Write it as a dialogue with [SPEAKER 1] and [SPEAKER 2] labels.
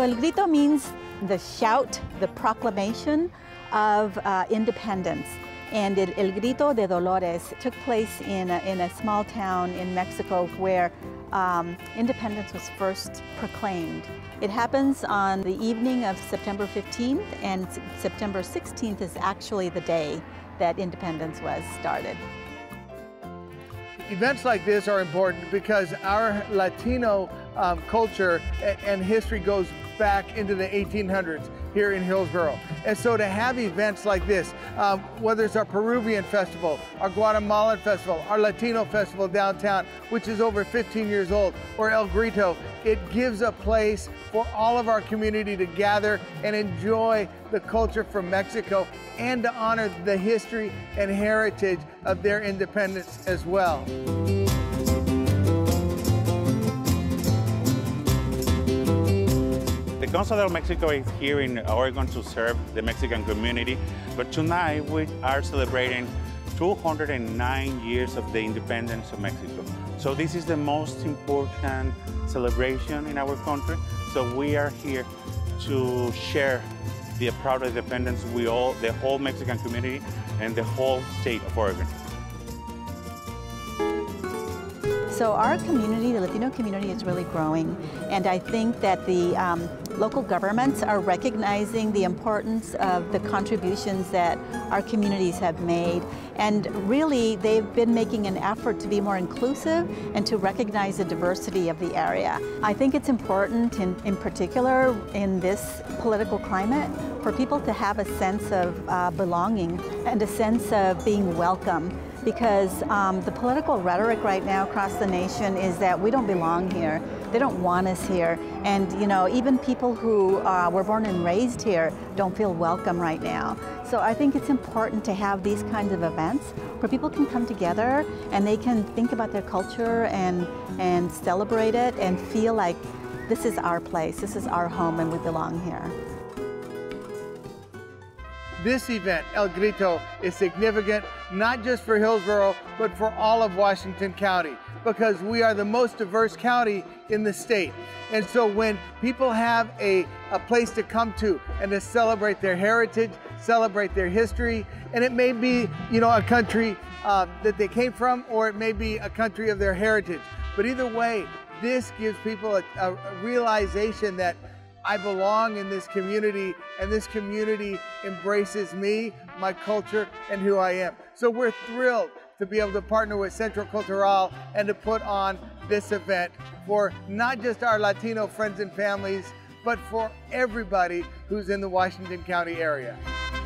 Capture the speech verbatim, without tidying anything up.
[SPEAKER 1] So El Grito means the shout, the proclamation of uh, independence. And El, El Grito de Dolores took place in a, in a small town in Mexico where um, independence was first proclaimed. It happens on the evening of September fifteenth, and September sixteenth is actually the day that independence was started.
[SPEAKER 2] Events like this are important because our Latino um, culture and history goes back into the eighteen hundreds here in Hillsboro. And so to have events like this, um, whether it's our Peruvian festival, our Guatemalan festival, our Latino festival downtown, which is over fifteen years old, or El Grito, it gives a place for all of our community to gather and enjoy the culture from Mexico and to honor the history and heritage of their independence as well.
[SPEAKER 3] The Consulate of Mexico is here in Oregon to serve the Mexican community, but tonight we are celebrating two hundred nine years of the independence of Mexico. So this is the most important celebration in our country. So we are here to share the proud independence we all, the whole Mexican community and the whole state of Oregon.
[SPEAKER 1] So our community, the Latino community, is really growing, and I think that the um, local governments are recognizing the importance of the contributions that our communities have made, and really they've been making an effort to be more inclusive and to recognize the diversity of the area. I think it's important, in, in particular in this political climate, for people to have a sense of uh, belonging and a sense of being welcome. Because um, the political rhetoric right now across the nation is that we don't belong here. They don't want us here. And you know, even people who uh, were born and raised here don't feel welcome right now. So I think it's important to have these kinds of events where people can come together and they can think about their culture and, and celebrate it and feel like this is our place, this is our home, and we belong here.
[SPEAKER 2] This event, El Grito, is significant not just for Hillsboro, but for all of Washington County, because we are the most diverse county in the state. And so when people have a, a place to come to and to celebrate their heritage, celebrate their history, and it may be, you know, a country uh, that they came from, or it may be a country of their heritage. But either way, this gives people a, a realization that I belong in this community, and this community embraces me, my culture, and who I am. So we're thrilled to be able to partner with Centro Cultural and to put on this event for not just our Latino friends and families, but for everybody who's in the Washington County area.